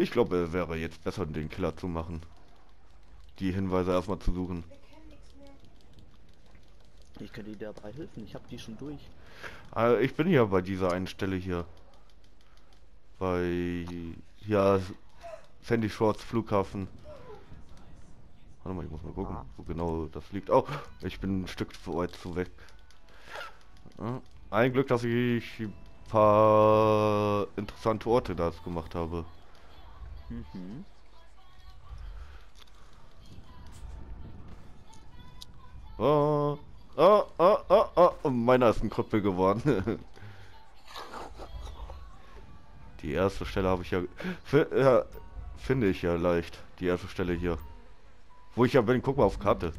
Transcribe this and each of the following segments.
Ich glaube, es wäre jetzt besser, den Killer zu machen. Die Hinweise erstmal zu suchen. Ich könnte dir dabei helfen, ich habe die schon durch. Ich bin ja bei dieser einen Stelle hier. Bei... Ja, Sandy Shores Flughafen. Warte mal, ich muss mal gucken, Ah, wo genau das liegt. Oh, ich bin ein Stück zu weit zu weg. Ja, ein Glück, dass ich ein paar interessante Orte da gemacht habe. mhm. Oh, oh, meiner ist ein Krüppel geworden. Die erste Stelle habe ich ja, ja... Finde ich ja leicht. Die erste Stelle hier. Wo ich ja bin, guck mal auf Karte.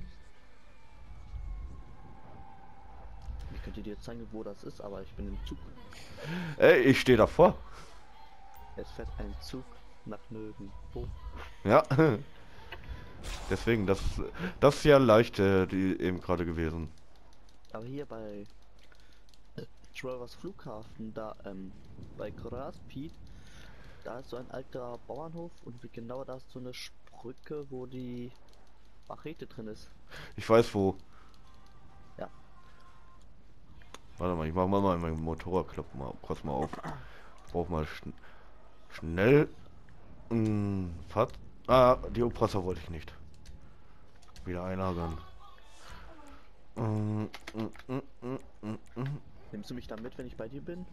Ich könnte dir zeigen, wo das ist, aber ich bin im Zug. Ey, ich stehe davor. Es fährt ein Zug nach nirgendwo. Ja. Deswegen, das ist ja leicht, die eben gerade gewesen. Aber hier bei Travers Flughafen, da bei Graspit, da ist so ein alter Bauernhof und genau da ist so eine Brücke, wo die Machete drin ist. Ich weiß wo. Ja, Warte mal, ich mach mal mein Motorrad, klapp mal kurz mal auf. Brauch mal schnell. Fahrt. Ah, die Oppressor wollte ich nicht. Wieder einlagern. Mm, mm, mm, mm, mm, mm. nimmst du mich da mit, wenn ich bei dir bin?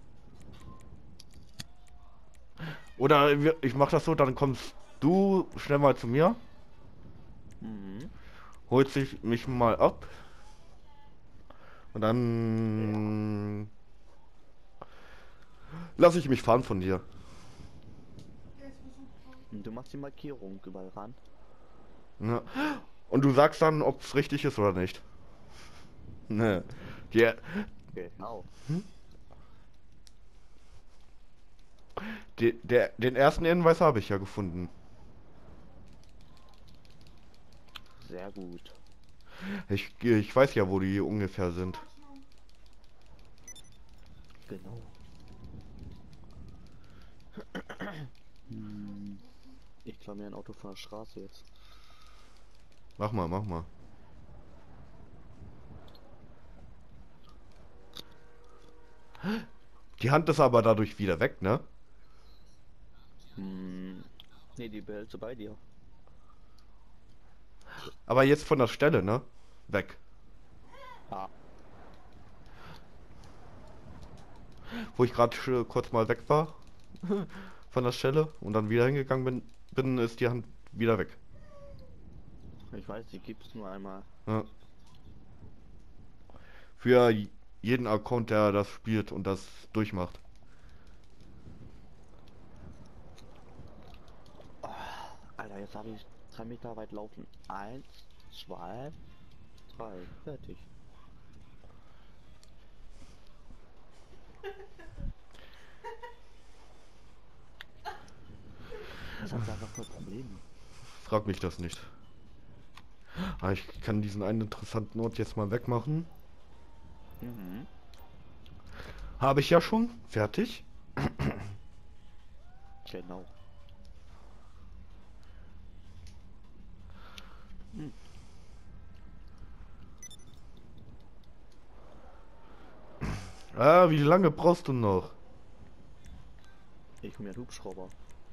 Oder ich mach das so, dann kommst du schnell mal zu mir, Mhm. holst dich mich mal ab und Ja. dann lasse ich mich fahren von dir. Und du machst die Markierung überall ran. Ja. Und du sagst dann, ob es richtig ist oder nicht. Ne. Die, Genau. den ersten Hinweis habe ich ja gefunden. Sehr gut. Ich weiß ja, wo die ungefähr sind. Genau. Hm. Ich klaue mir ein Auto von der Straße jetzt. Mach mal, mach mal. Die Hand ist aber dadurch wieder weg, ne? Hm. Nee, die behältst du bei dir. Aber jetzt von der Stelle, ne? Weg. Ah, Wo ich gerade kurz mal weg war von der Stelle und dann wieder hingegangen bin, ist die Hand wieder weg. ich weiß, die gibt's nur einmal. Ja. Für jeden Account, der das spielt und das durchmacht. Alter, jetzt habe ich 3 Meter weit laufen. 1, 2, 3. Fertig. Das hat einfach voll Probleme. Frag mich das nicht. Aber ich kann diesen einen interessanten Ort jetzt mal wegmachen. Mhm. Habe ich ja schon. Fertig. Genau. Hm. Ah, wie lange brauchst du noch? Ich hol mir einen Hubschrauber.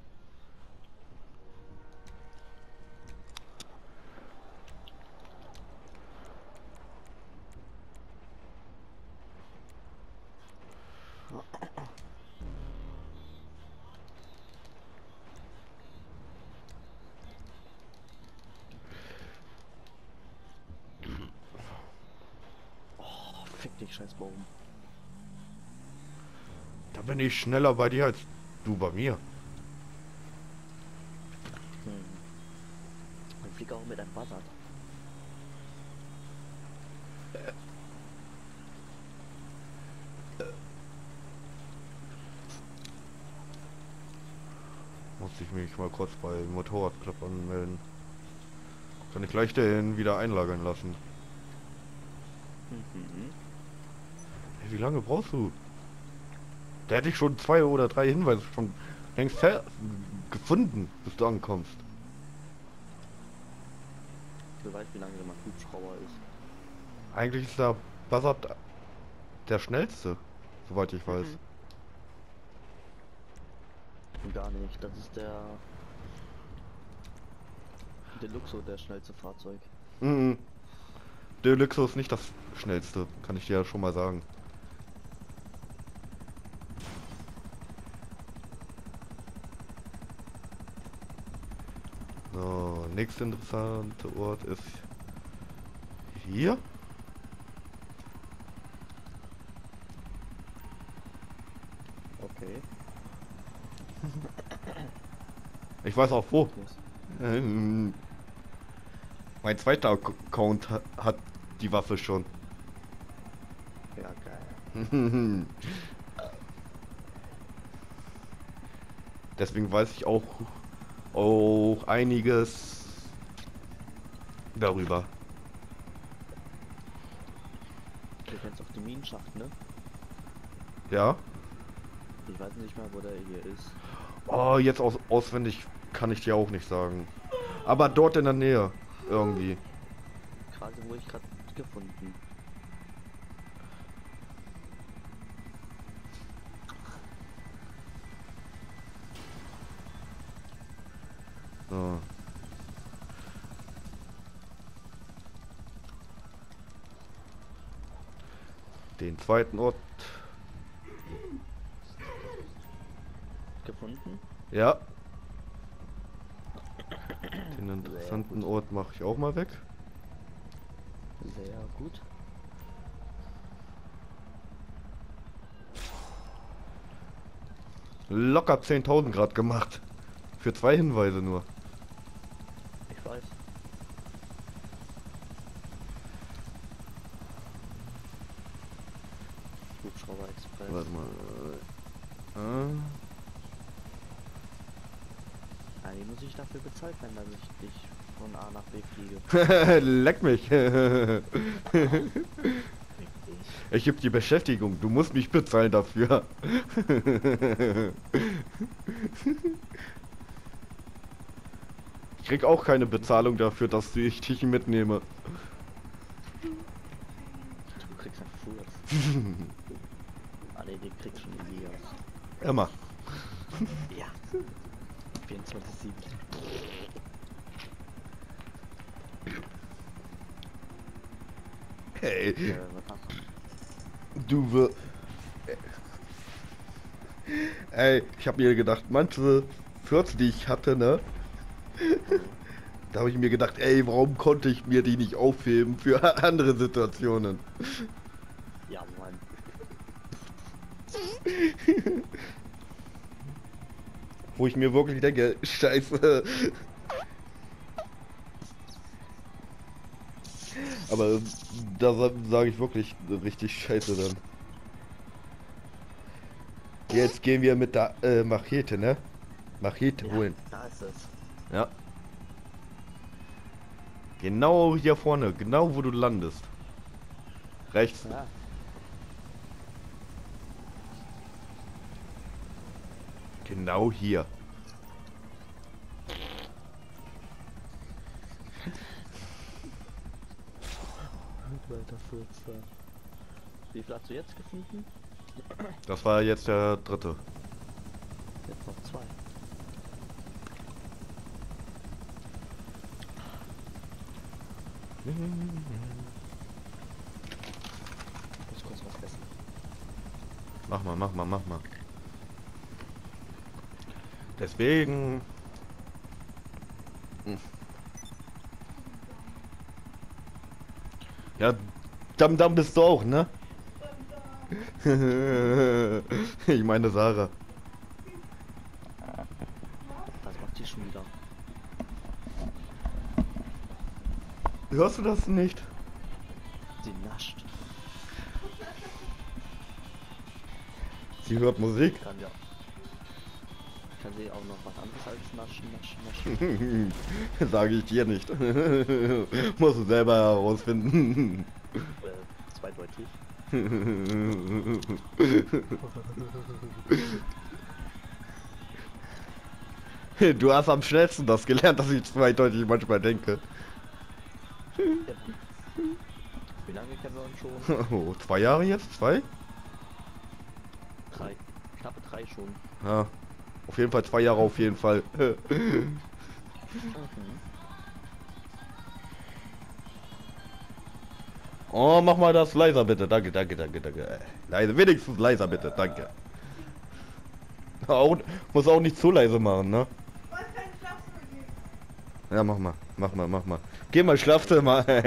Oh, fick dich, scheiß Baum. Da bin ich schneller bei dir als du bei mir. Hm. Ich fliege auch mit einem Buzzard. Muss ich mich mal kurz bei Motorradclub anmelden. Kann ich gleich den wieder einlagern lassen. Mhm. Hey, wie lange brauchst du? Da hätte ich schon 2 oder 3 Hinweise schon Hängst gefunden, bis du ankommst. Wer weiß, wie lange der mal Hubschrauber ist. Eigentlich ist der Buzzard der schnellste, soweit ich weiß. Gar nicht, das ist der Deluxo, der schnellste Fahrzeug. Mhm. Deluxe ist nicht das schnellste, kann ich dir ja schon mal sagen. So, nächster interessante Ort ist hier. Okay. Ich weiß auch wo. Yes. Mein zweiter Account hat die Waffe schon. Ja, geil. Deswegen weiß ich auch einiges darüber. Du kennst auch den Minenschacht, ne? Ja? Ich weiß nicht mehr, wo der hier ist. Oh, jetzt auswendig kann ich dir auch nicht sagen. Aber dort in der Nähe. Irgendwie. Quasi, wo ich gerade gefunden. So. Den zweiten Ort. Gefunden? Ja. Den interessanten Ort mache ich auch mal weg. Sehr gut. Locker 10.000 Grad gemacht. Für 2 Hinweise nur. Ich weiß. Hubschrauber Express. Warte mal. Ja, die muss ich dafür bezahlt werden, dass ich dich von A nach B fliege. Leck mich. Richtig. Ich gebe die Beschäftigung. Du musst mich bezahlen dafür. Ich krieg auch keine Bezahlung dafür, dass ich dich mitnehme. Du kriegst einen Furz. Ah ne, den kriegst schon Elias. Immer. Ja. 24/7. Hey, Was hast du? du wir. Ey, ich hab mir gedacht, manche Fürze, die ich hatte, ne? Da habe ich mir gedacht, ey, warum konnte ich mir die nicht aufheben für andere Situationen? Ja, Mann. Wo ich mir wirklich denke, scheiße. Aber da sage ich wirklich richtig scheiße dann. Jetzt gehen wir mit der Machete, ne? Machete Ja, holen. da ist es. Ja. Genau hier vorne, genau wo du landest. Rechts. Ja. Genau hier. Weiter Furz. Wie viel hast du jetzt gefunden? Das war jetzt der dritte. Jetzt noch 2. Ich muss kurz was essen. Mach mal. Deswegen. Ja, Dam bist du auch, ne? Ich meine Sarah. Was macht die schon wieder? Hörst du das nicht? Sie nascht. Sie hört Musik. Kann ja. Kann sie auch noch was anderes als naschen. Sage ich dir nicht. Musst du selber herausfinden. Zweideutig. Du hast am schnellsten das gelernt, dass ich zweideutig manchmal denke. Genau. Wie lange kennen wir uns schon? Oh, 2 Jahre jetzt? 2? 3. Knappe 3 schon. Ja. Auf jeden Fall 2 Jahre auf jeden Fall. Mhm. Oh, mach mal das leiser bitte. Danke, danke, danke, danke. Leise, wenigstens leiser bitte. Danke. Auch, muss auch nicht zu leise machen, ne? Ja, mach mal. Mach mal, mach mal. Geh mal Schlafzimmer. Ja,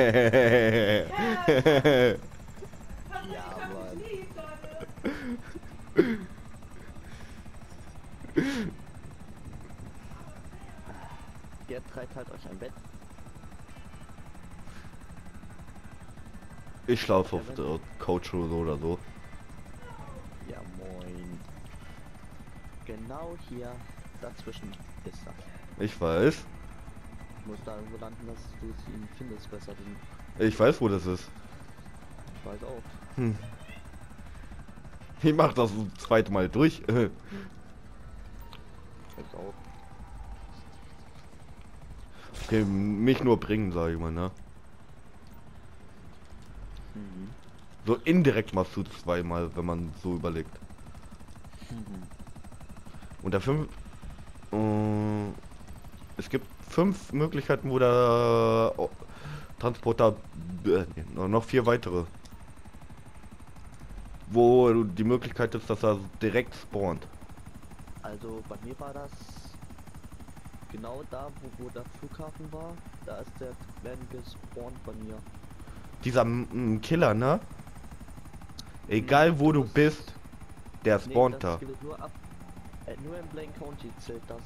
Mann. Ihr treibt halt euch ein Bett. Ich schlafe auf der Couch oder so. Ja, moin. Genau hier dazwischen ist das. Ich weiß. Du musst da irgendwo landen, dass du ihn findest besser. Den Ich weiß, wo das ist. ich weiß auch. Hm. Ich mach das ein zweites Mal durch. Ich weiß auch. Okay, mich nur bringen, sag ich mal, ne? Mhm. So indirekt machst du zweimal, wenn man so überlegt. Mhm. Und der es gibt 5 Möglichkeiten, wo der Transporter, noch 4 weitere. Wo die Möglichkeit ist, dass er direkt spawnt. Also bei mir war das genau da, wo der Flughafen war. Da ist der Van gespawnt bei mir. Dieser Killer, ne? Egal wo du bist, der spawnt da. das gilt nur ab. Nur in Blaine County zählt das.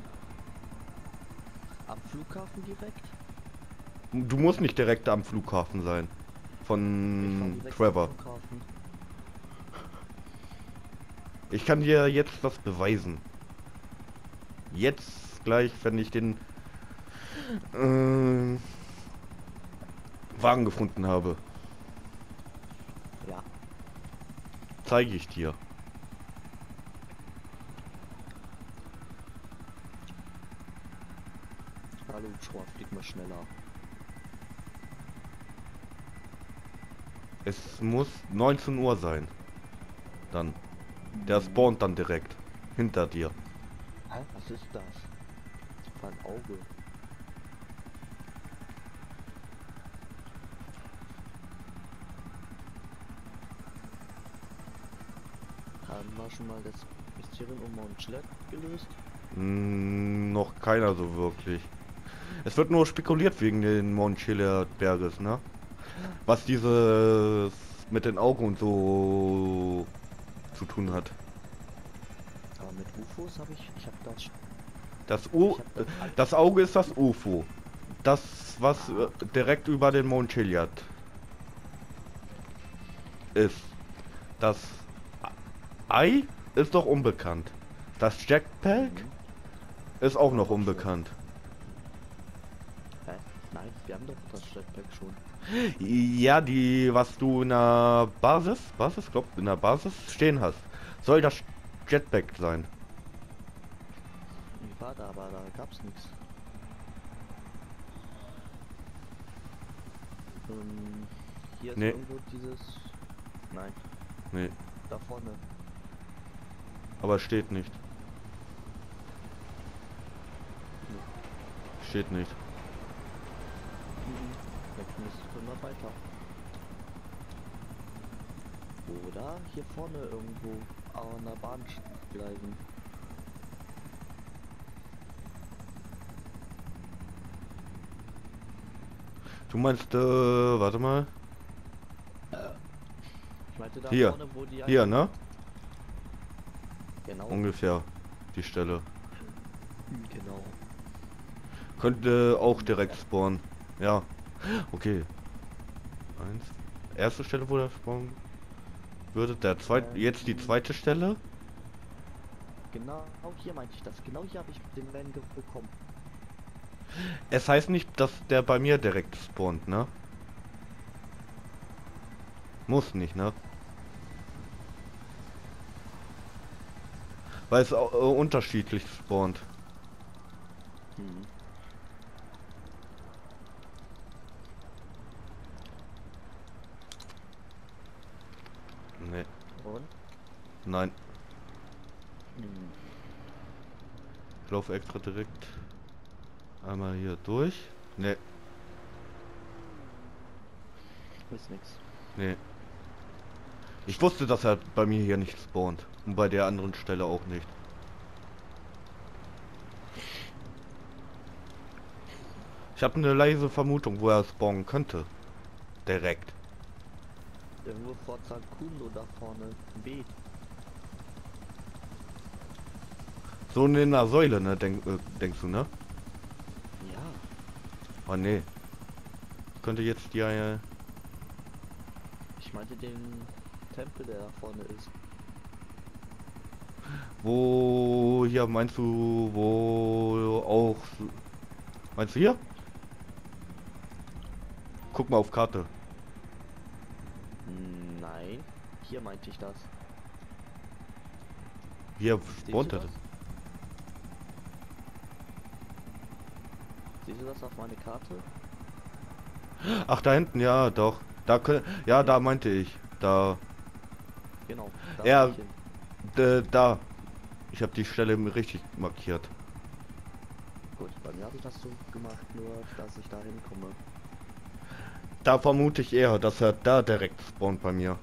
Am Flughafen direkt? Du musst nicht direkt am Flughafen sein. Ich war Von direkt Trevor. am Flughafen. Ich kann dir jetzt was beweisen. Jetzt gleich, wenn ich den Wagen gefunden habe, Ja. zeige ich dir. Hallo, Schwar, flieg mal schneller. Es muss 19 Uhr sein. Dann. Der spawnt dann direkt hinter dir. Hä? Was ist das? Das war ein Auge. Haben wir schon mal das Mysterium um Mount Chiliad gelöst? Noch keiner so wirklich. Es wird nur spekuliert wegen den Mount Chiliad Berges, ne? Was dieses mit den Augen und so zu tun hat. Aber mit UFOs habe ich habe das. Das Auge ist das UFO. Das, was direkt über den Mount Chiliad ist. Das Ei ist doch unbekannt. Das Jetpack ist auch noch unbekannt. Hä? Nein, wir haben doch das Jetpack schon. Ja, die, was du in der glaub, in der Basis stehen hast, soll das Jetpack sein. Ich war da, aber da gab's nichts. Hier ist Nee. irgendwo dieses. Nein, Nee, da vorne. aber steht nicht. Steht nicht. Jetzt müssen wir weiter. Oder hier vorne irgendwo an der Bahn bleiben. Du meinst, warte mal. Ich meinte da Hier. vorne, wo die Hier, ne? Genau. Ungefähr die Stelle. Genau. Könnte auch direkt spawnen. Ja. Okay. Erste Stelle, wo der spawnen würde. Der zweite, jetzt die zweite Stelle. Genau, auch hier meinte ich das. Genau hier habe ich den Van bekommen. Es heißt nicht, dass der bei mir direkt spawnt, ne? Muss nicht, ne? Weil es unterschiedlich spawnt. Hm. Nee. Und? Nein. Hm. Ich laufe extra direkt einmal hier durch. Nee. Ist nix. Nee. Ich wusste, dass er bei mir hier nicht spawnt. Und bei der anderen Stelle auch nicht. Ich habe eine leise Vermutung, wo er spawnen könnte. Direkt. Irgendwo vor Kundo da vorne. B. So in einer Säule, ne? Denkst du, ne? Ja. Oh nee. Könnte jetzt die Ich meinte den Tempel, der da vorne ist. wo hier meinst du, wo auch meinst du hier? Guck mal auf Karte. Nein. Hier meinte ich das. Hier Siehst spawnt du er. das? Siehst du das auf meine Karte? Ach, da hinten, ja, doch. Da können, ja, da meinte ich. Da, Genau. Da Ja. will ich hin. da. Ich habe die Stelle richtig markiert. Gut, bei mir habe ich das so gemacht, nur dass ich da hinkomme. Da vermute ich eher, dass er da direkt spawnt bei mir.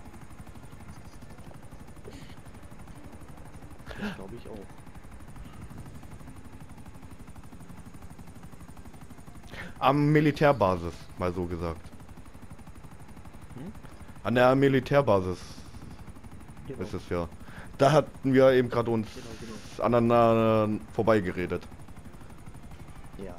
Das glaube ich auch. Am Militärbasis, mal so gesagt. Hm? An der Militärbasis Genau. ist es ja. Da hatten wir eben gerade uns Genau. aneinander vorbeigeredet. Ja.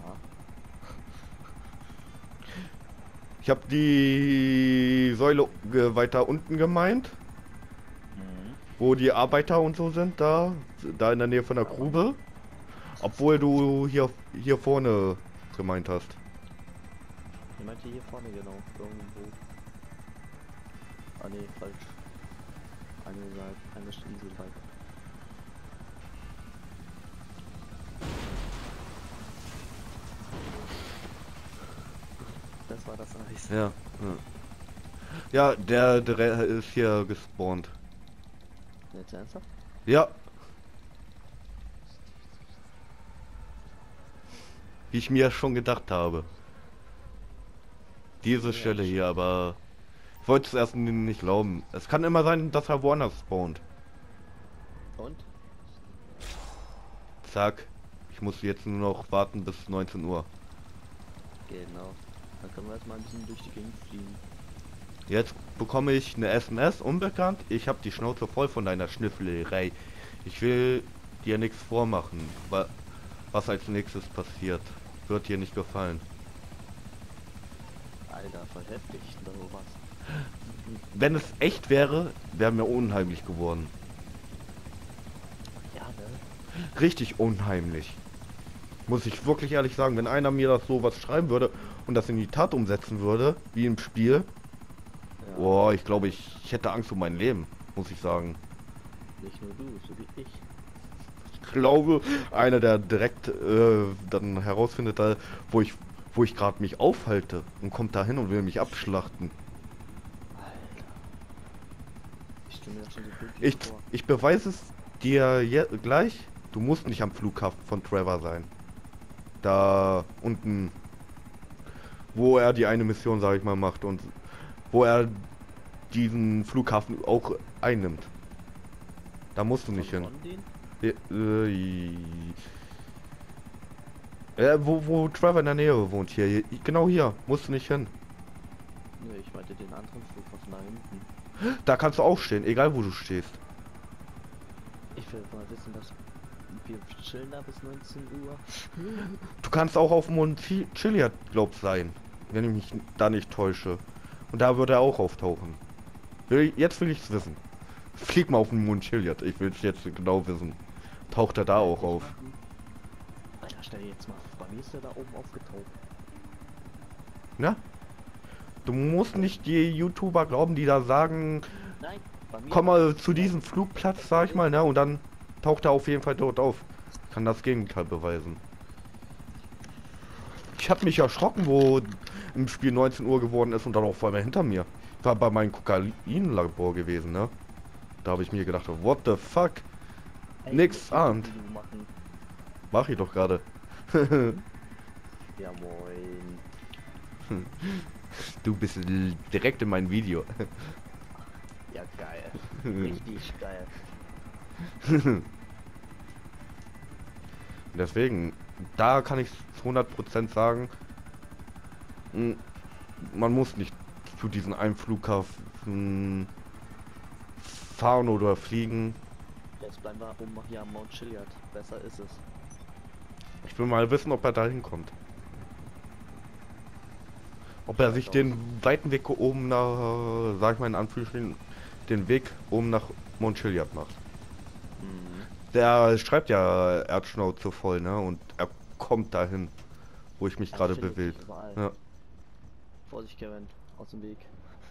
Ich habe die Säule weiter unten gemeint, wo die Arbeiter und so sind, da in der Nähe von der Grube. Obwohl du hier vorne gemeint hast. Ich meinte hier vorne genau. Irgendwo. Ah ne, falsch. Eine Insel halt. Das war das Eis. Ja. Ja, der ist hier gespawnt. Jetzt ernsthaft? Ja. Wie ich mir schon gedacht habe. Diese Ja, Stelle hier, aber ich wollte es erst nicht glauben. Es kann immer sein, dass er woanders spawnt. Und? Zack. Ich muss jetzt nur noch warten bis 19 Uhr. Genau. Dann können wir jetzt mal ein bisschen durch die Gegend fliegen. Jetzt bekomme ich eine SMS, unbekannt. Ich habe die Schnauze voll von deiner Schnüffelerei. Ich will dir nichts vormachen. Was als nächstes passiert, wird dir nicht gefallen. Alter, voll heftig, da was. Wenn es echt wäre, wäre mir unheimlich geworden. Ja, ne? Richtig unheimlich. Muss ich wirklich ehrlich sagen, wenn einer mir das sowas schreiben würde und das in die Tat umsetzen würde, wie im Spiel, Ja. boah, ich glaube, ich hätte Angst um mein Leben, muss ich sagen. Nicht nur du, so wie ich. Ich glaube, einer, der direkt dann herausfindet, wo ich gerade mich aufhalte und kommt da hin und will mich abschlachten. Alter. Ich stelle mir das schon so bildlich vor. Ich beweise es dir gleich. Du musst nicht am Flughafen von Trevor sein. Da unten, wo er die eine Mission, sage ich mal, macht und wo er diesen Flughafen auch einnimmt. Da musst du nicht hin. Von denen? Wo Trevor in der Nähe wohnt hier. Genau hier. Musst du nicht hin. Ne, ich meinte den anderen Flughafen da hinten. Da kannst du auch stehen, egal wo du stehst. Ich will mal wissen, dass wir chillen da bis 19 Uhr. Du kannst auch auf Mont Chiliad, glaub sein. Wenn ich mich da nicht täusche. Und da wird er auch auftauchen. Jetzt will ich's wissen. Flieg mal auf den Mont Chiliad. Ich will es jetzt genau wissen. Taucht er da auch auf? Alter, stell dir jetzt mal vor, bei mir ist er da oben aufgetaucht. Ja? Du musst nicht die YouTuber glauben, die da sagen, Nein, bei mir. komm mal zu diesem Flugplatz, sag ich mal, ne? Und dann taucht er auf jeden Fall dort auf. Kann das Gegenteil beweisen. Ich habe mich erschrocken, wo im Spiel 19 Uhr geworden ist und dann auch vor allem hinter mir. Ich war bei meinem Kokainlabor gewesen, ne? Da habe ich mir gedacht, what the fuck? Ey, Nix ahnt. Video machen. Mach ich doch gerade. Ja, moin. Du bist direkt in mein Video. Ja, geil. Richtig geil. Deswegen, da kann ich zu 100% sagen, man muss nicht zu diesem einen Flughafen fahren oder fliegen. Jetzt bleiben wir oben hier am Mount Chiliad. Besser ist es. Ich will mal wissen, ob er da hinkommt. Ob er sich den weiten Weg oben nach, sag ich mal in Anführungsstrichen, den Weg oben nach Mount Chiliad macht. Mhm. Der schreibt ja Erdschnauze voll, ne? Und er kommt dahin, wo ich mich Er gerade findet bewegt. sich überall. Ja. Vorsicht, Kevin. Aus dem Weg.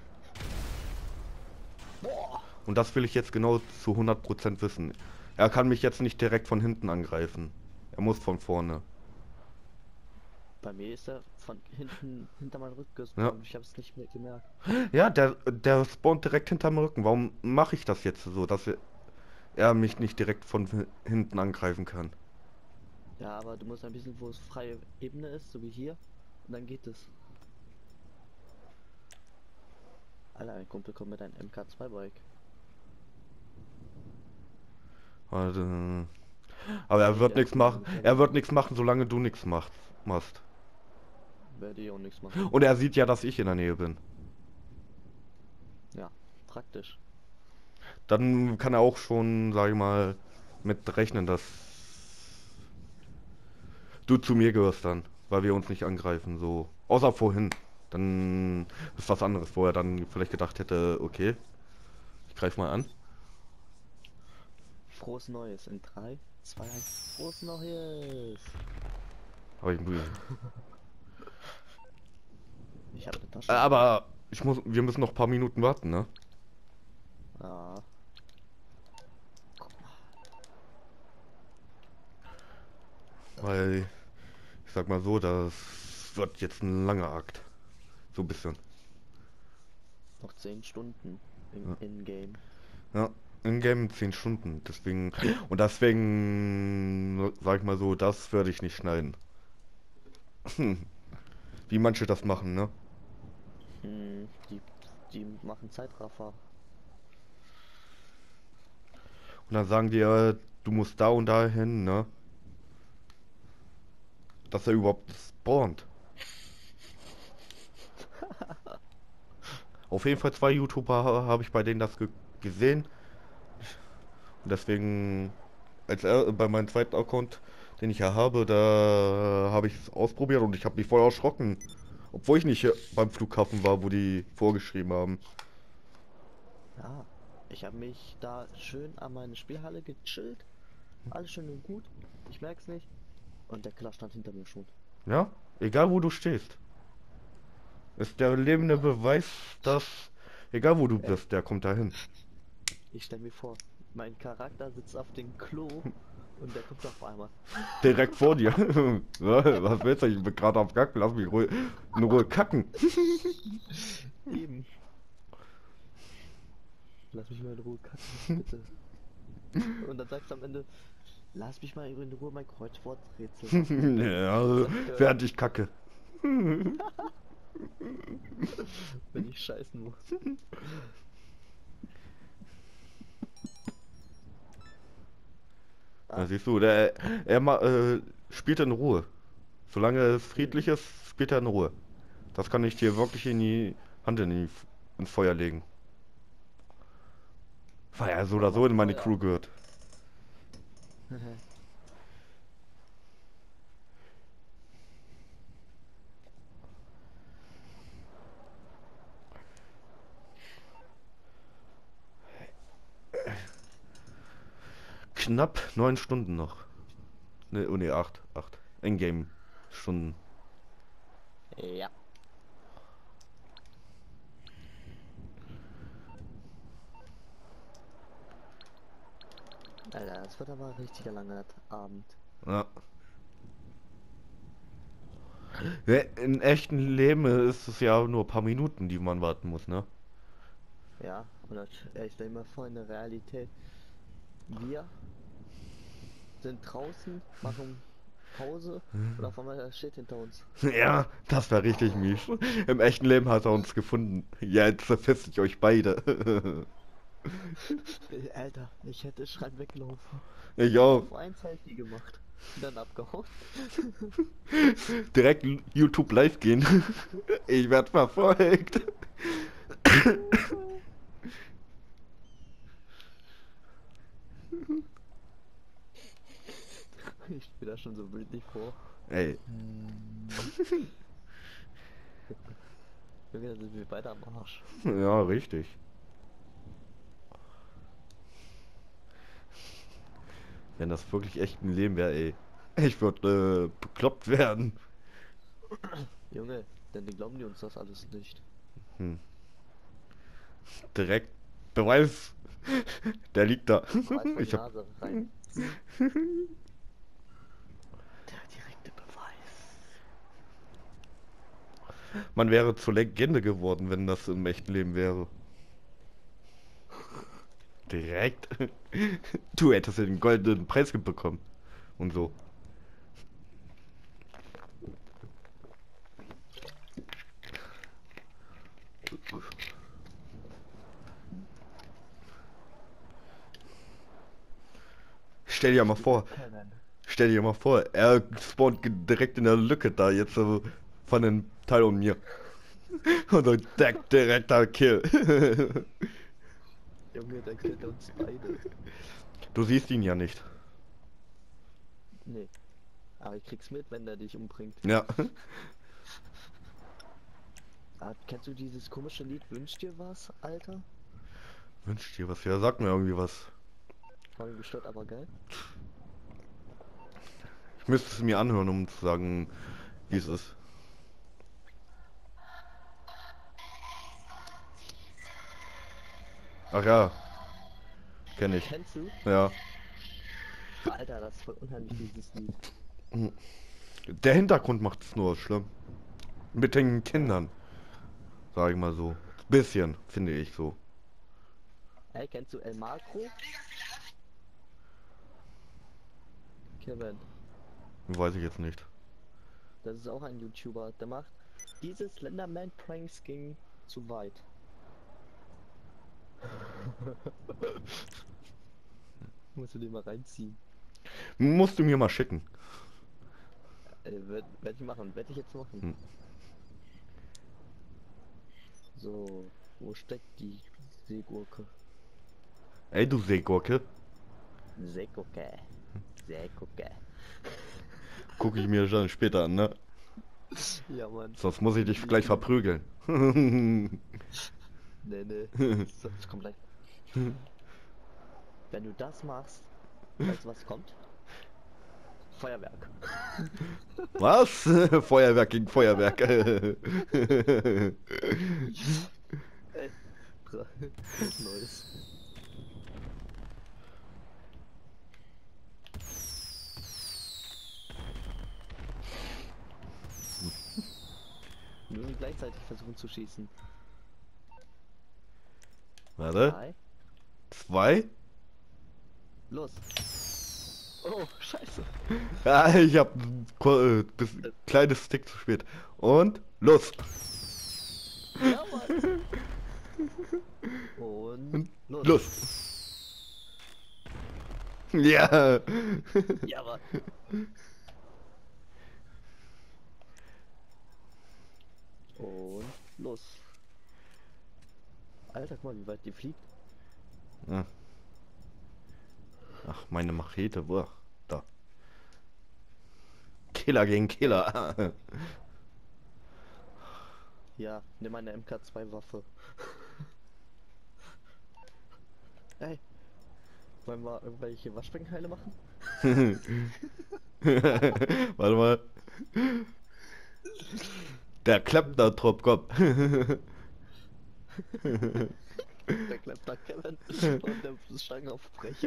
Boah! Und das will ich jetzt genau zu 100% wissen. Er kann mich jetzt nicht direkt von hinten angreifen. Er muss von vorne. Bei mir ist er von hinten hinter meinen Rücken Ja. gespawnt. Ich habe es nicht mehr gemerkt. Ja, der spawnt direkt hinterm Rücken. Warum mache ich das jetzt so, dass er mich nicht direkt von hinten angreifen kann? Ja, aber du musst ein bisschen, wo es freie Ebene ist, so wie hier. Und dann geht es. Alter, ein Kumpel kommt mit einem MK2-Bike. Also, aber er wird nichts machen. Er wird nichts machen, solange du nichts machst. Werde ich auch nichts machen. Und er sieht ja, dass ich in der Nähe bin. Ja, praktisch. Dann kann er auch schon, sag ich mal, mit rechnen, dass du zu mir gehörst dann, weil wir uns nicht angreifen, so. Außer vorhin. Dann ist was anderes, wo er dann vielleicht gedacht hätte, okay, ich greife mal an. Frohes Neues in 3, 2, 1. Frohes Neues! Aber Ich habe eine Tasche. aber wir müssen noch ein paar Minuten warten, ne? Ja. Weil, ich sag mal so, das wird jetzt ein langer Akt. So ein bisschen. Noch 10 Stunden im Ja. In-Game. Ja, in-game 10 Stunden. Deswegen, sag ich mal so, das werde ich nicht schneiden. Wie manche das machen, ne? Die machen Zeitraffer. Und dann sagen die, du musst da und da hin, ne? Dass er überhaupt spawnt. Auf jeden Fall 2 YouTuber habe ich bei denen das gesehen. Und deswegen, bei meinem zweiten Account, den ich ja habe, da habe ich es ausprobiert und ich habe mich voll erschrocken. Obwohl ich nicht beim Flughafen war, wo die vorgeschrieben haben. Ja, ich habe mich da schön an meine Spielhalle gechillt. Alles schön und gut. Ich merk's nicht. Und der Killer stand hinter mir schon. Ja, egal wo du stehst. Ist der lebende Beweis, dass, egal wo du bist, der kommt dahin. Ich stell mir vor, mein Charakter sitzt auf dem Klo und der kommt auf einmal. Direkt vor dir. Was willst du? Ich bin gerade auf Kacken, lass mich in Ruhe kacken. Eben. Lass mich mal in Ruhe kacken, bitte. Und dann sagst du am Ende, lass mich mal in Ruhe mein Kreuzworträtsel machen. Ja, während ich kacke. Wenn ich scheißen muss. Da siehst du, spielt in Ruhe. Solange es friedlich ist, spielt er in Ruhe. Das kann ich dir wirklich in die Hand ins Feuer legen. Weil er so oder so in meine Crew gehört. Knapp 9 Stunden noch. Ne, oh ne, 8. Endgame Stunden. Ja. Alter, das wird aber ein richtiger langer Abend. Ja. Ja, in echten Leben ist es ja nur ein paar Minuten, die man warten muss, ne? Ja, und ich stell mir vor, in der Realität, wir sind draußen, machen Pause und auf einmal steht hinter uns. Ja, das war richtig mies. Im echten Leben hat er uns gefunden. Ja, jetzt verpisst ich euch beide. Alter, ich hätte schreien weglaufen. Ich Einfach auch. auf ein Selfie gemacht. Und dann abgehauen. Direkt YouTube live gehen. Ich werd verfolgt. Ich bin da schon so bildlich vor. Ey, Junge, da sind wir beide am Arsch. ja, richtig. Wenn das wirklich echt ein Leben wäre, ey. Ich würde bekloppt werden. Junge, denn die glauben die uns das alles nicht. Hm. Direkt Beweis. Der liegt da. Mal vor die Ich hab, Nase rein. Der direkte Beweis. man wäre zur Legende geworden, wenn das im echten Leben wäre. Direkt. Du hättest den goldenen Preis bekommen. Und so. Stell dir mal vor, Kennen. stell dir mal vor, er spawnt direkt in der Lücke da jetzt von dem Teil um mir. Und so direkter Kill. Junge, der killt uns beide. Du siehst ihn ja nicht. Nee. Aber ich krieg's mit, wenn der dich umbringt. Ja. Ah, kennst du dieses komische Lied Wünsch dir was, Alter? Wünsch dir was, ja, sag mir irgendwie was. Voll gestört, aber geil. Ich müsste es mir anhören, um zu sagen, wie es ist. Ach ja, kenne ich. Kennst du? Ja. Alter, das ist voll unheimlich, dieses Lied. Der Hintergrund macht es nur schlimm. Mit den Kindern. Sag ich mal so. Bisschen, finde ich so. Hey, kennst du El Macro? Kevin, Weiß ich jetzt nicht. das ist auch ein YouTuber, der macht diese Slenderman Pranks ging zu weit. Musst du den mal reinziehen. Musst du mir mal schicken. Werd ich machen, werd ich jetzt machen. Hm. So, wo steckt die Seegurke? Ey, du Seegurke. Seegurke. Seegurke. Guck ich mir dann später an, ne? Ja, Mann. Sonst muss ich dich gleich verprügeln. Nee, nee. So, das kommt gleich. Wenn du das machst, weißt du, was kommt? Feuerwerk. Was? Feuerwerk gegen Feuerwerk. Ey, was Neues. Wir müssen gleichzeitig versuchen zu schießen. Warte. 3, 2. los. Oh, scheiße. Ja, ich hab das kleines Stick zu spät. Und los. Ja, Mann. Und los. Los. Ja. Ja, Mann. Und los. Alter, guck mal, wie weit die fliegt. Ja. Ach, meine Machete, boah. Da. Killer gegen Killer. Ja, nimm meine MK2-Waffe. Ey, wollen wir irgendwelche Waschbeckenheile machen? Warte mal. Der Klempner-Trupp, komm. Der Klempner Kevin und der Stangenaufbrecher.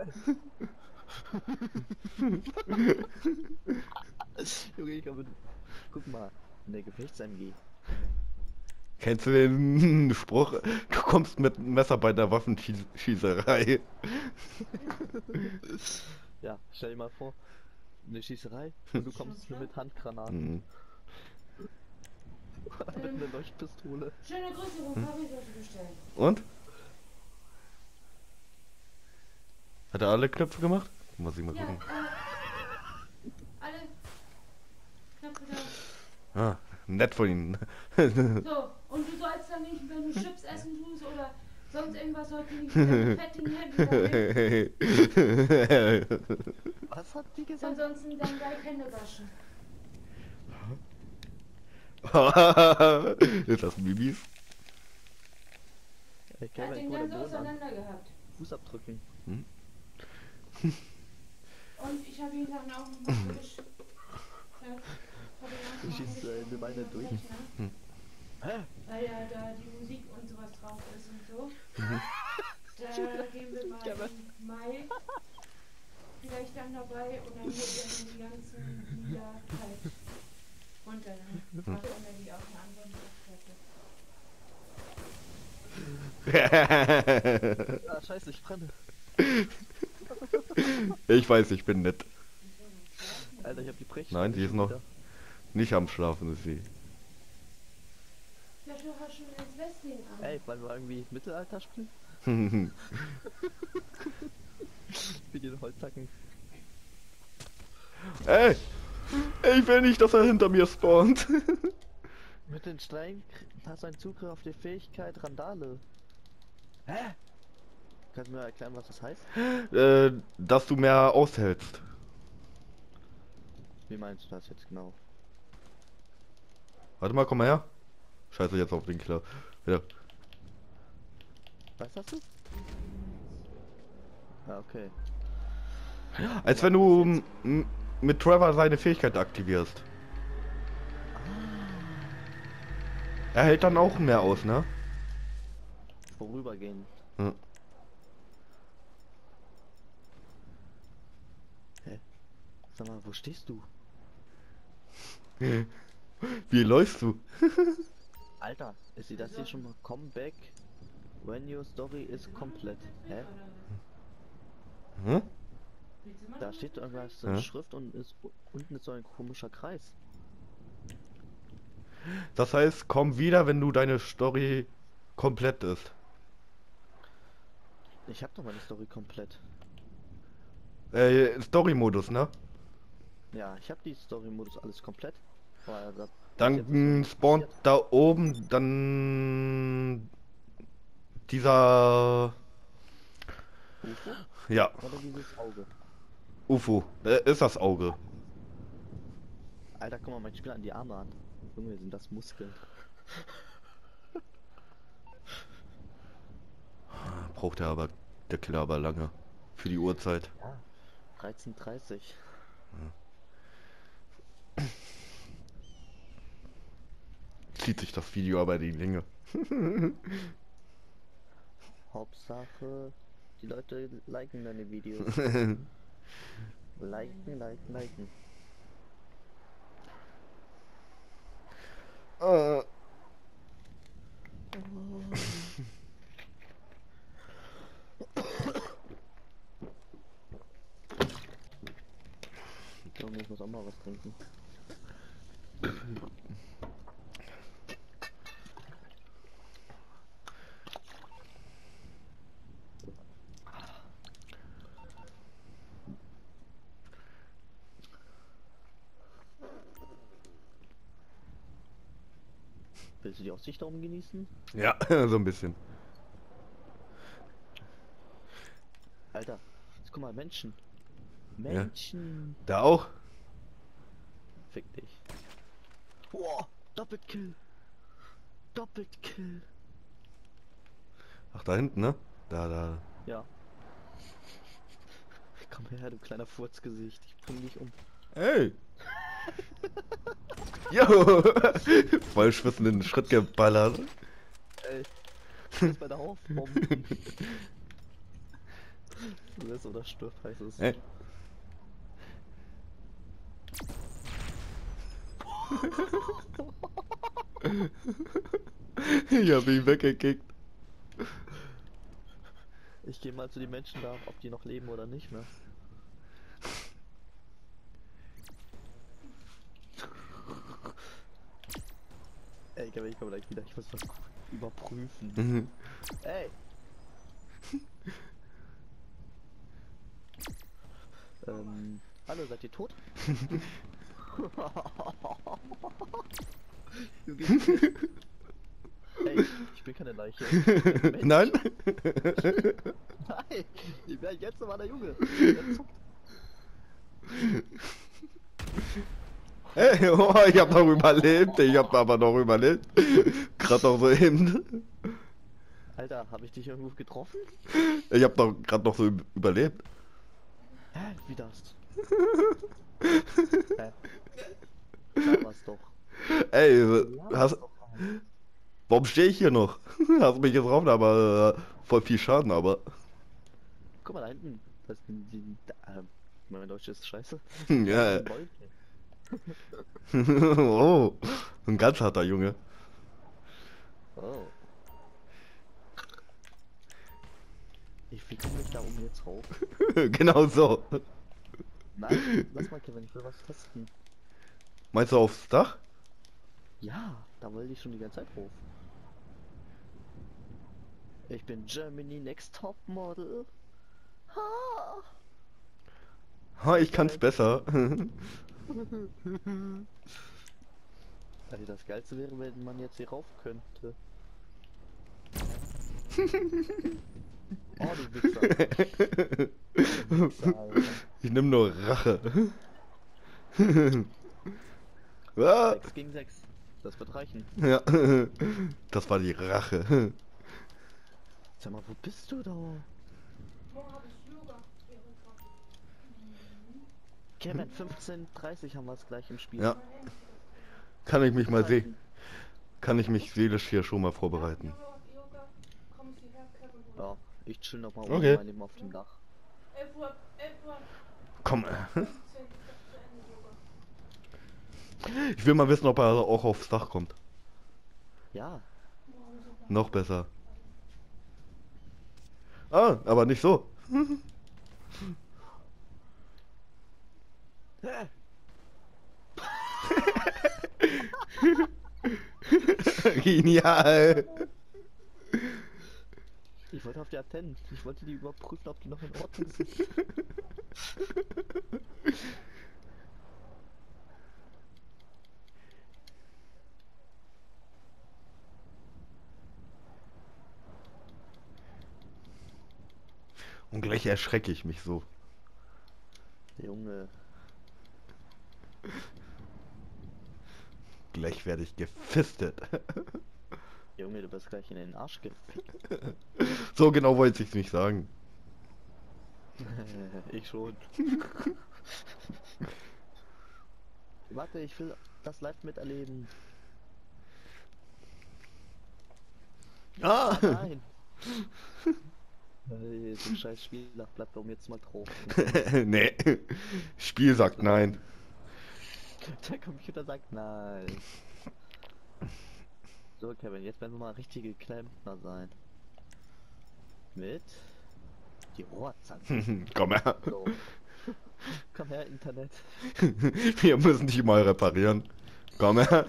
Junge, ich glaube, guck mal, in der Gefechts-MG. Kennst du den Spruch? Du kommst mit einem Messer bei der Waffenschießerei. Ja, stell dir mal vor, eine Schießerei und du kommst nur mit Handgranaten. Mhm. Mit einer Leuchtpistole. Schöne Grüße, Fabi sollte bestellen. Und? Hat er alle Knöpfe gemacht? Muss ich mal Ja, gucken. alle Knöpfe da. Ah, nett von Ihnen. So, und du sollst dann nicht, wenn du Chips essen tust oder sonst irgendwas, sollst du nicht mit deinen fettigen Händen dahin. Was hat die gesagt? Ansonsten dann gleich Hände waschen. Ist das Bibis? Ich Er kann hat mir den nicht ganz mal auseinander gehabt. Fußabdrücken. Und ich habe ihn dann auch noch mal frisch. Du schießt in meine durch. Hä? Weil ja da die Musik und sowas drauf ist und so. Da gehen wir mal im Mai vielleicht dann dabei und dann wird er die ganzen Lieder halt runter. Dann macht er die auf eine andere Festplatte. Ah, scheiße, ich brenne. Ich weiß, ich bin nett. Alter, ich hab die Brech. Nein, die ist noch nicht am Schlafen, ist sie. Ja, du hast schon das Westling an. Ey, wollen wir irgendwie Mittelalter spielen? Wie den Holzhacken. Ey! Ich will nicht, dass er hinter mir spawnt. Mit den Steinen hast du einen Zugriff auf die Fähigkeit Randale. Hä? Kannst du mir erklären, was das heißt? Dass du mehr aushältst. Wie meinst du das jetzt genau? Warte mal, komm mal her. Scheiße, jetzt auf den Killer. Ja. Was hast du? Ah, okay. Als wenn du mit Trevor seine Fähigkeit aktivierst. Er hält dann auch mehr aus, ne? Vorübergehend. Ja. Hä? Sag mal, wo stehst du? Wie läufst du? Alter, ist sie das hier schon mal Comeback when your story is complete? Hä? Hm? Da steht irgendwas so eine Ja. Schrift und unten ist so ein komischer Kreis. Das heißt, komm wieder, wenn du deine Story komplett ist. Ich hab doch meine Story komplett. Story-Modus, ne? Ja, ich hab die Story-Modus alles komplett. Aber da Dann spawnt da oben dann dieser... UFO Ja, oder dieses Auge. UFO. Ist das Auge. Alter, guck mal, mein Spiel an die Arme an. Junge, sind das Muskeln. Braucht der Killer aber lange. Für die Uhrzeit. Ja, 13:30. Zieht sich das Video aber die Länge. Hauptsache, die Leute liken deine Videos. Liken, liken, liken. Junge, ich muss auch mal was trinken. Willst du die Aussicht da oben genießen? Ja, so ein bisschen. Alter, jetzt guck mal, Menschen. Menschen. Da auch? Fick dich. Boah, Doppelkill. Doppelkill. Ach, da hinten, ne? Da. Ja. Komm her, du kleiner Furzgesicht. Ich bring dich um. Ey! Jo! Voll schwitzend in den Schritt geballert. Ey. Du bist bei der Haufbombe. Friss oder stirb heißt es. Ey. Ich hab ihn weggekickt. Ich gehe mal zu den Menschen da, ob die noch leben oder nicht, ne? Ey, ich komme gleich wieder, ich muss was überprüfen. Mhm. Ey! Hallo, seid ihr tot? Du gehst mit. Ey, ich bin keine Leiche. Ich bin ein Mensch. Nein? Nein! Ich bin jetzt noch mal der Junge. Der zuckt. Hey, oh, ich hab noch überlebt. Ich hab aber noch überlebt. Gerade noch so eben. Alter, habe ich dich irgendwo getroffen? Ich hab noch gerade noch so überlebt. Hä? Wie das? Hä? Da war's doch. Ey, Ja, hast, doch. warum stehe ich hier noch? Hast mich getroffen, aber voll viel Schaden, aber. Guck mal da hinten. Das sind die. Mein Deutsch ist scheiße. Ja. Wolken. Oh, ein ganz harter Junge. Oh. Wie komme ich da oben jetzt hoch? Genau so. Nein, lass mal Kevin, ich will was testen. Meinst du aufs Dach? Ja, da wollte ich schon die ganze Zeit hoch. Ich bin Germany Next Top Model. Ha! Ha, ich kann's besser. Also das Geilste wäre, wenn man jetzt hier rauf könnte. Oh, du Wichser. Wichser, Alter. Ich nehme nur Rache. Ah, 6 gegen 6. Das wird reichen. ja, das war die Rache. Sag mal, wo bist du da? Morgen habe ich Yoga. Kevin, 15:30 haben wir es gleich im Spiel. Ja, kann ich mich mal sehen. Kann ich mich seelisch hier schon mal vorbereiten. Yoga, komm ich hierher, Kevin. Ja, ich chill noch mal Okay. oben mal auf dem Dach. 11 Uhr, 11 Uhr, Komm, 15 ist zu Ende Yoga. ich will mal wissen, ob er auch aufs Dach kommt. Ja. Morgen super. Noch besser. Ah, aber nicht so. Hä? Genial. Ich wollte auf die Antennen. Ich wollte die überprüfen, ob die noch in Ordnung sind. Und gleich erschrecke ich mich so. Junge. Gleich werde ich gefistet. Junge, du bist gleich in den Arsch gefickt. So genau wollte ich es nicht sagen. Ich schon. Warte, ich will das live miterleben. Ah! Nein. Hey, so ein scheiß Spieler, bleib doch jetzt mal drauf. Nee. Spiel sagt nein. Der Computer sagt nein. So, Kevin, jetzt werden wir mal richtige Klempner sein. Mit die Rohrzange. Komm her. So. Komm her, Internet. Wir müssen dich mal reparieren. Komm her.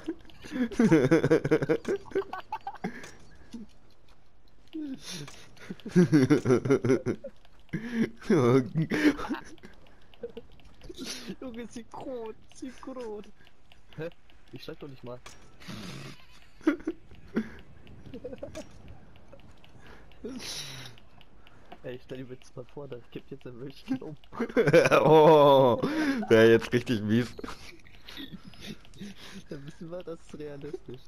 Junge, synchron, synchron. Hä? Ich schreib doch nicht mal. Ey, stell dir jetzt mal vor, da kippt jetzt ein Wölkchen um. Oh, wäre jetzt richtig mies. Dann wissen wir, das ist realistisch.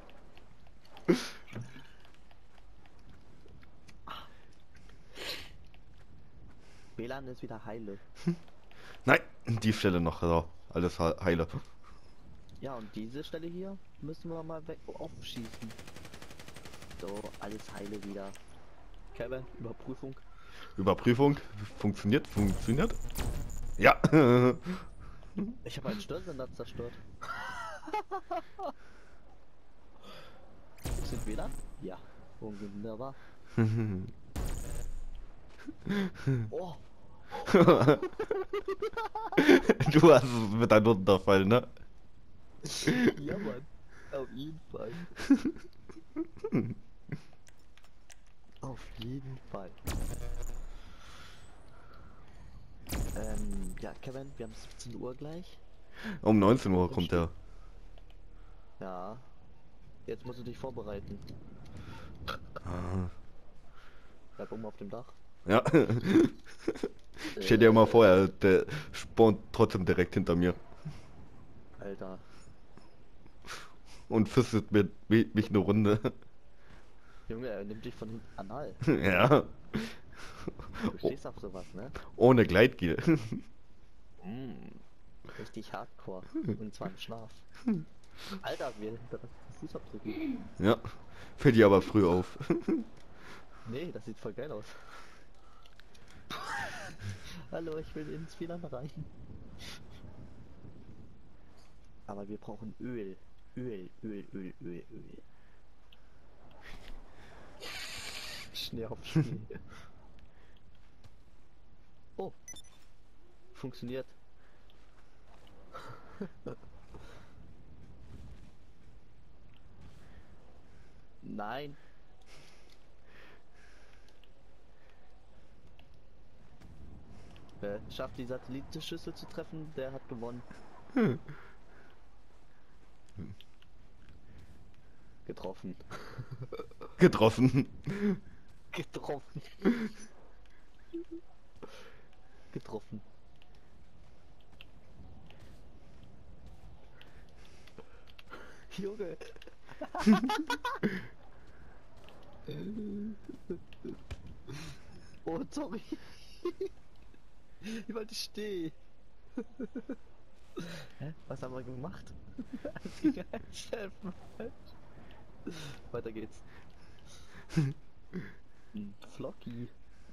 WLAN ist wieder heile. Nein, die Stelle noch. So, alles heile. Ja, und diese Stelle hier müssen wir mal weg aufschießen. So, alles heile wieder. Kevin, Überprüfung. Überprüfung. Funktioniert? Funktioniert? Ja. Ich habe einen Störsender zerstört. Sind wir da? Ja. Wunderbar. Oh. Du hast es mit einem Unterfall, ne? Ja, Mann. Auf jeden Fall. Auf jeden Fall. Ja, Kevin, wir haben 17 Uhr gleich. Um 19 Uhr kommt er. Ja. Jetzt musst du dich vorbereiten. Ah. Bleib oben auf dem Dach. Ja. Stell dir mal vor, der spawnt trotzdem direkt hinter mir Alter. und fistet mich eine Runde. Junge, er nimmt dich von hinten anal. Ja. Du stehst auf sowas, ne? Ohne Gleitgel. Richtig hardcore. Und zwar im Schlaf. Alter, wir hinterlassen Fußabdrücke. Ja. Fällt dir aber früh auf. Nee, das sieht voll geil aus. Hallo, ich will ins WLAN rein. Aber wir brauchen Öl. Öl. Schnee auf Schnee. Oh. Funktioniert. Nein. Wer schafft die Satellitenschüssel zu treffen, der hat gewonnen. Getroffen. Getroffen. Getroffen. Getroffen. Junge. Oh, sorry. Ich wollte stehen. Hä? Was haben wir gemacht? Weiter geht's. Flocky.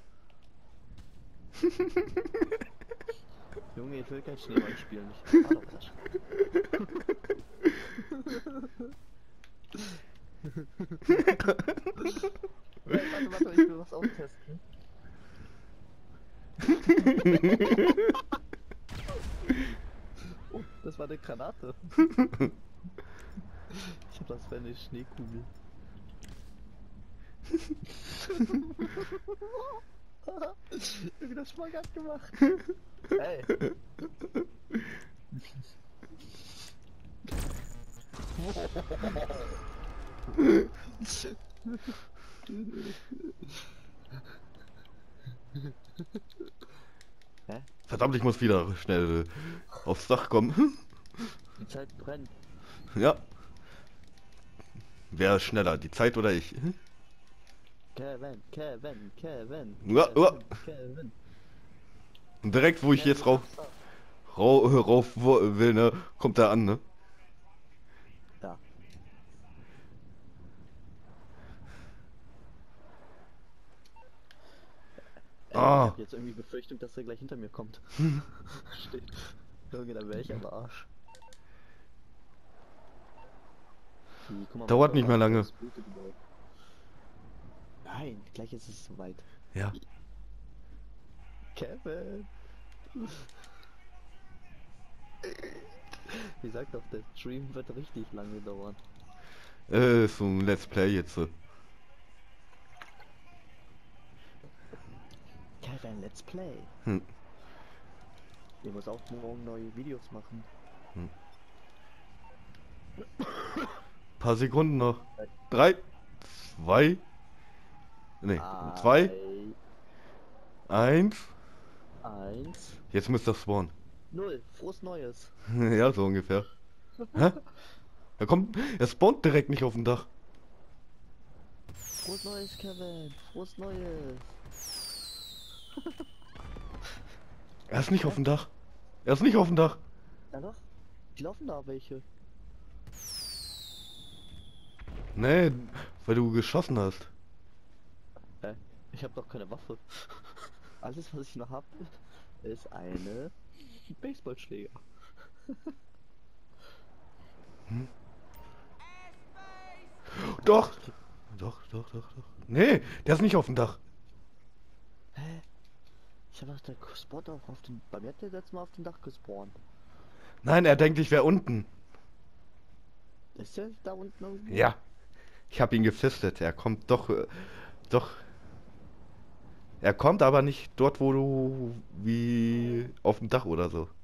Junge, ich will kein Schneeball spielen. Ich fahr doch das. Warte, ich will was austesten. Oh, das war eine Granate. Ich hab das für eine Schneekugel. Irgendwie das Spagat gemacht. Hey. Hä? Verdammt, ich muss wieder schnell aufs Dach kommen. Die Zeit brennt. Ja. Wer ist schneller, die Zeit oder ich? Kevin. Ja, ja. Kevin. Und direkt, wo ich jetzt rauf will, ne, kommt er an, ne? Da. Ich Ah. hab jetzt irgendwie Befürchtung, dass er gleich hinter mir kommt. Steht. Junge, da wäre ich am Arsch. Guck mal, Dauert was nicht mehr lange. das Gute gebaut. Nein, gleich ist es soweit. Ja. Kevin! Ich sag doch, der Stream wird richtig lange dauern. So ein Let's Play jetzt. Kevin, let's play. Hm. Ich muss auch morgen neue Videos machen. Paar Sekunden noch. 3, 2, nee, 2, 1. 1, Jetzt müsste das spawnen. 0. Frohes Neues. Ja, so ungefähr. Hä? Er spawnt direkt nicht auf dem Dach. Frohes Neues, Kevin. Frohes Neues. Er ist nicht auf dem Dach. Er ist nicht auf dem Dach. Na doch. Die laufen da welche. Nee, weil du geschossen hast. Ich habe doch keine Waffe. Alles, was ich noch habe, ist eine Baseballschläger. Doch! Doch. Nee, der ist nicht auf dem Dach. Hä? Ich habe der Spot auch auf den. Bei mir hat der letztes Mal auf dem Dach gespawnt. Nein, er denkt, ich wäre unten. Ist der da unten irgendwo? Ja. Ich habe ihn gefistet. Er kommt doch. Doch. Er kommt aber nicht dort, wo du. Wie. Auf dem Dach oder so.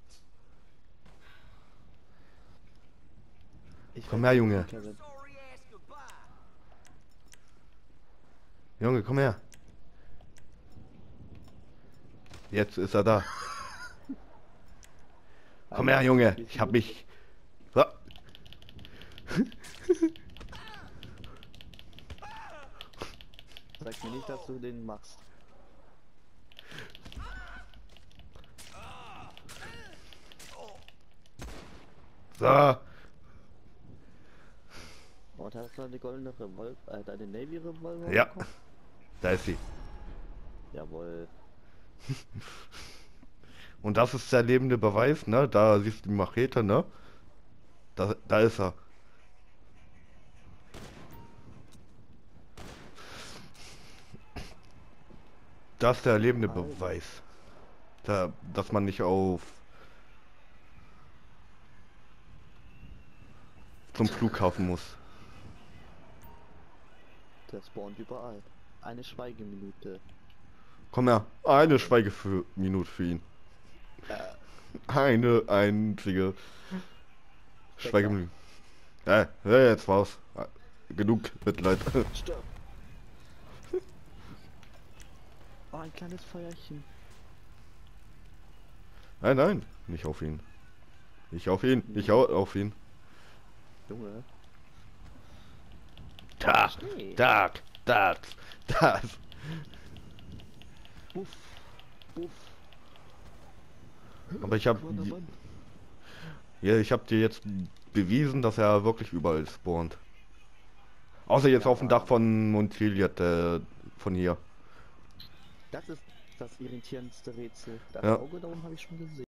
Ich Komm weiß her, nicht, Junge. Kevin. Junge, komm her. Jetzt ist er da. Komm her, Junge. Ich hab mich. So. Sag mir nicht, dass du den machst. So. Und hast du eine goldene Revolver, deine Navy Revolver Ja. bekommen? Da ist sie. Jawohl. Und das ist der lebende Beweis, ne? Da siehst du die Machete, ne? Da ist er. Das ist der lebende Beweis. Dass man nicht zum Flughafen muss. Der spawnt überall. Eine Schweigeminute. Komm her. Eine Schweigeminute für ihn. Eine einzige Schweigeminute. Jetzt war's. Genug Mitleid. Stirb! Oh, ein kleines Feuerchen. Nein, nicht auf ihn. Ich auf ihn. Ich auf ihn. Junge. Das. Buff. Buff. Aber ich habe dir jetzt bewiesen, dass er wirklich überall spawnt. Außer jetzt Ja. auf dem Dach von Montpellier, von hier. Das ist das irritierendste Rätsel. Das Ja. Auge da oben habe ich schon gesehen.